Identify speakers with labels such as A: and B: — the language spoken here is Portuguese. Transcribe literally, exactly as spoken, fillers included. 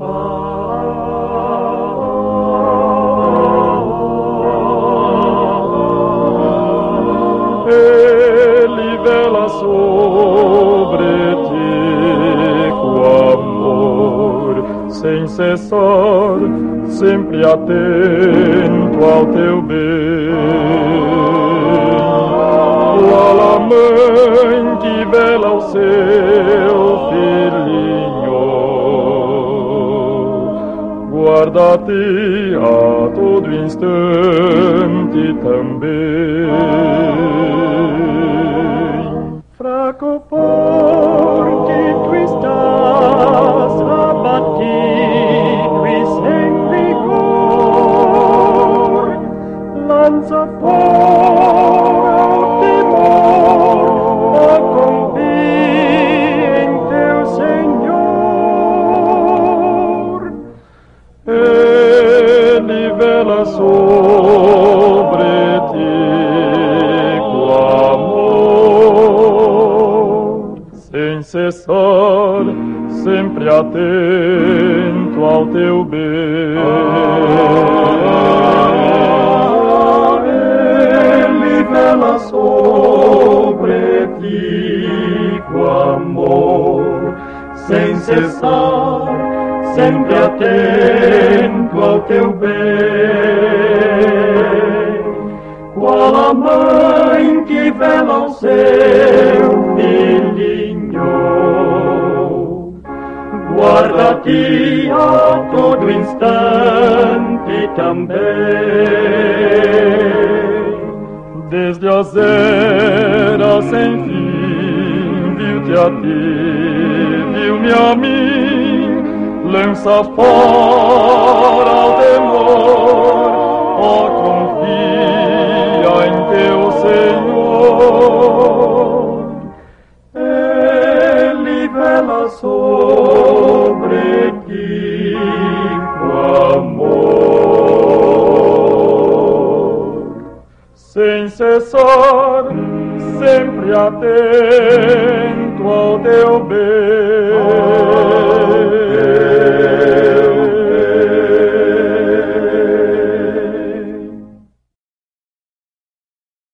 A: Ele vela sobre ti com amor, sem cessar, sempre atento ao teu bem. Qual a mãe que vela o seu filhinho, guarda-te a todo instante também. Fraco porque tu estás abatido e sem vigor, lança fora o temor, confia em teu Senhor. Ele vela sobre ti com amor, sem cessar, sempre atento ao teu bem. Ele vela sobre ti com amor, sem cessar, sempre atento ao teu bem. Qual a mãe que vela o seu filhinho, guarda-te a todo instante também. Desde as eras sem fim, viu-te a ti, viu-me a mim, lança fora o temor, ó, confia em teu Senhor. Ele vela sobre ti com amor, sem cessar, sempre atento ao teu bem.